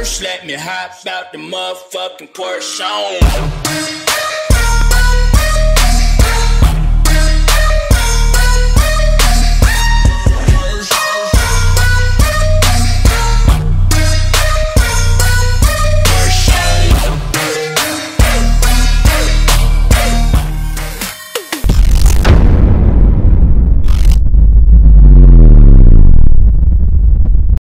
first let me hop out the motherfucking Porsche on.